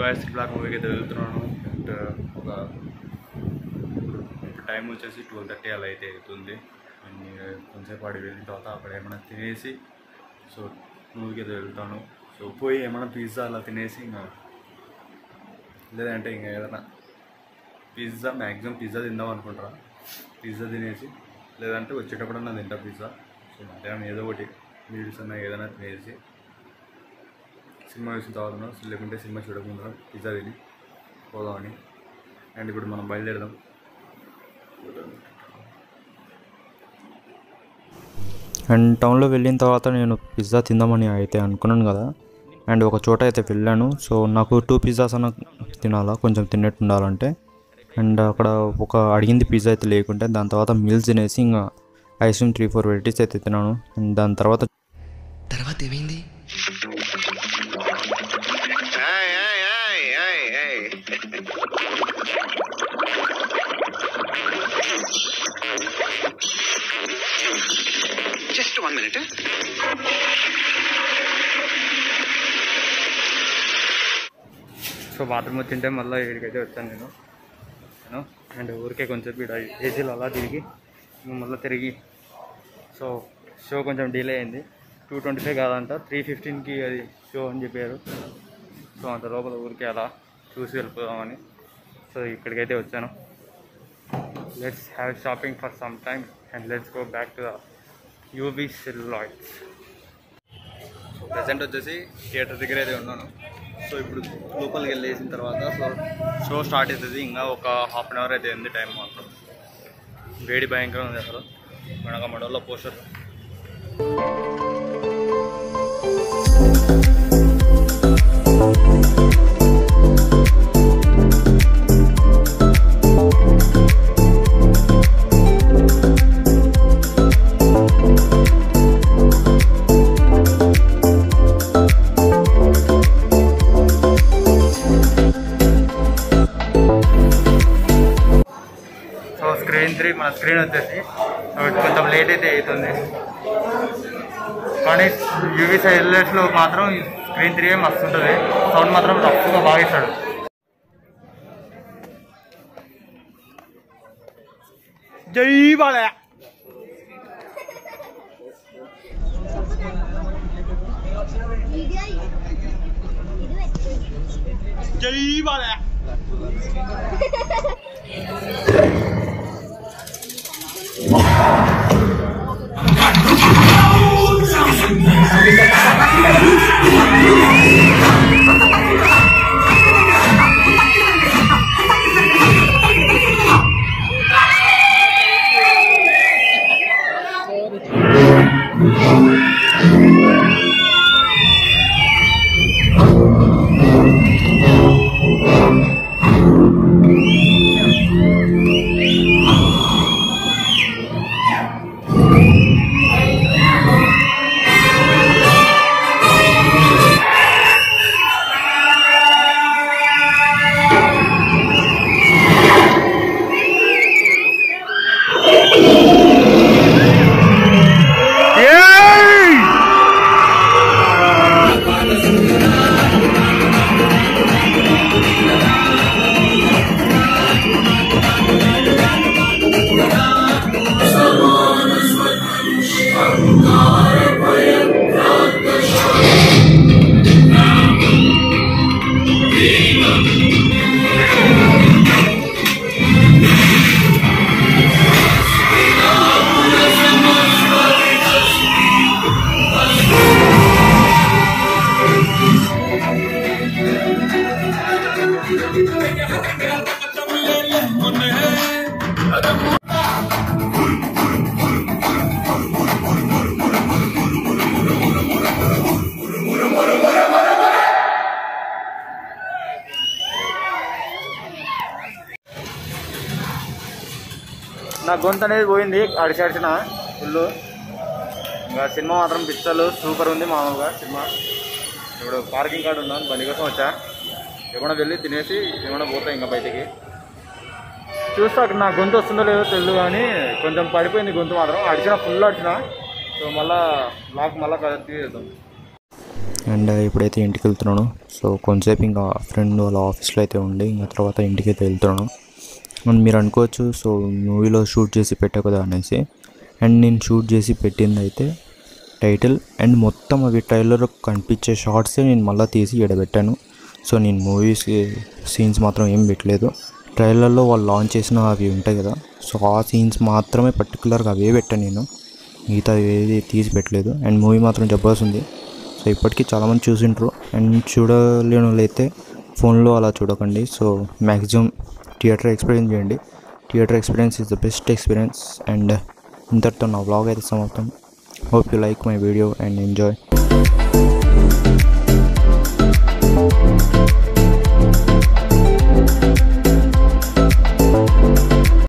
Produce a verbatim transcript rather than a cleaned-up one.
Guys black మూవీకి అయితే వెళ్తున్నాను. అండ్ ఒక టైం వచ్చేసి ట్వెల్వ్ థర్టీ అలా అయితే అవుతుంది. అండ్ కొంచెంసేపు ఆడి వెళ్ళిన తర్వాత అక్కడ ఏమైనా తినేసి సో మూవీకి అయితే వెళ్తాను. సో పోయి ఏమైనా పిజ్జా అలా తినేసి ఇంకా లేదంటే ఇంకా ఏదైనా పిజ్జా మ్యాక్సిమం పిజ్జా తిందాం అనుకుంటారా, పిజ్జా తినేసి లేదంటే వచ్చేటప్పుడన్నా తింటా పిజ్జా. సో మధ్యాహ్నం ఏదో ఒకటి మీల్స్ అన్నా ఏదైనా తినేసి సినిమా చూసిన తర్వాత లేకుంటే సినిమా చూడకుండా పిజ్జా తిని పోదామని. అండ్ ఇప్పుడు మనం బయలుదేరదాం. అండ్ టౌన్లో వెళ్ళిన తర్వాత నేను పిజ్జా తిందామని అయితే అనుకున్నాను కదా. అండ్ ఒక చోట అయితే వెళ్ళాను. సో నాకు టూ పిజ్జాస్ అన్న తినాలా, కొంచెం తిన్నట్టు ఉండాలంటే. అండ్ అక్కడ ఒక అడిగింది పిజ్జా అయితే లేకుంటే దాని తర్వాత మీల్స్ తినేసి ఇంకా ice cream three four varieties అయితే తిన్నాను. అండ్ దాని తర్వాత తర్వాత ఏమైంది? Just one minute. So bathroom వచ్చింటే మళ్ళీ ఇక్కడికైతే వచ్చాను నేను నేను అండ్ ఊరికే కొంచెం ఇక్కడ ఏసీలో అలా తిరిగి మళ్ళీ తిరిగి సో షో కొంచెం డిలే అయింది. టూ ట్వంటీ ఫైవ్ కాదంట, త్రీ ఫిఫ్టీన్కి అది షో అని చెప్పారు. సో అంత లోపల ఊరికే అలా చూసి వెళ్ళిపోదామని సో ఇక్కడికైతే వచ్చాను. Let's have shopping for some time and let's go back to the UB celluloids. So present వచ్చేసి థియేటర్ దగ్గర అయితే ఉన్నాను. సో ఇప్పుడు లోపలికి వెళ్ళేసిన తర్వాత సో షో స్టార్ట్ అవుతుంది. ఇంకా ఒక హాఫ్ అన్ అవర్ అయితే ఉంది టైం. మాత్రం వేడి భయంకరం ఉంది అసలు. మనకు మడవల్లో పోస్టర్ స్క్రీన్ త్రీ మన స్క్రీన్ వచ్చేసి కొంచెం లేట్ అయితే అవుతుంది. కానీ యూవీ సైలెన్స్లో మాత్రం స్క్రీన్ త్రీ మస్తు ఉంటుంది. సౌండ్ మాత్రం తక్కువగా బాగా ఇస్తాడు. జై బాలయ్య. జై బాలయ్య. నా గొంతు అనేది పోయింది అడిచి అడిచిన ఫుల్. ఇంకా సినిమా మాత్రం పిక్చర్లు సూపర్ ఉంది. మామూలుగా సినిమా ఇప్పుడు పార్కింగ్ కార్డు ఉన్నాను, బండి కోసం వచ్చా. ఏమైనా వెళ్ళి తినేసి ఏమైనా పోతా ఇంకా బయటికి. చూస్తా అక్కడ నా గొంతు వస్తుందో లేదో తెలియదు, కానీ కొంచెం పడిపోయింది గొంతు మాత్రం. అడిచిన ఫుల్ అడిచిన. సో మళ్ళీ లాక్ మళ్ళీ తీసేద్దాం. అండ్ ఇప్పుడైతే ఇంటికి వెళ్తున్నాను. సో కొంతసేపు ఇంకా ఫ్రెండ్ వాళ్ళ ఆఫీస్లో అయితే ఉండి ఇంకా తర్వాత ఇంటికి అయితే వెళ్తున్నాను. అండ్ మీరు అనుకోవచ్చు సో మూవీలో షూట్ చేసి పెట్టా కదా అనేసి. అండ్ నేను షూట్ చేసి పెట్టింది అయితే టైటిల్ అండ్ మొత్తం అవి ట్రైలర్ కనిపించే షార్ట్సే నేను మళ్ళీ తీసి ఎడబెట్టాను. సో నేను మూవీస్ సీన్స్ మాత్రం ఏం పెట్టలేదు. ట్రైలర్లో వాళ్ళు లాంచ్ చేసిన అవి ఉంటాయి కదా, సో ఆ సీన్స్ మాత్రమే పర్టికులర్గా అవే పెట్టాను నేను, మిగతా ఏది తీసి పెట్టలేదు. అండ్ మూవీ మాత్రం జబర్దస్త్ ఉంది. సో ఇప్పటికీ చాలామంది చూసింటారు. అండ్ చూడలేని వాళ్ళు అయితే ఫోన్లో అలా చూడకండి. సో మ్యాక్సిమం థియేటర్ ఎక్స్పీరియన్స్ చేయండి. Theatre experience is the best experience. And ఇంతటితో నా వ్లాగ్ అయితే సమాప్తం. Hope you like my video and enjoy.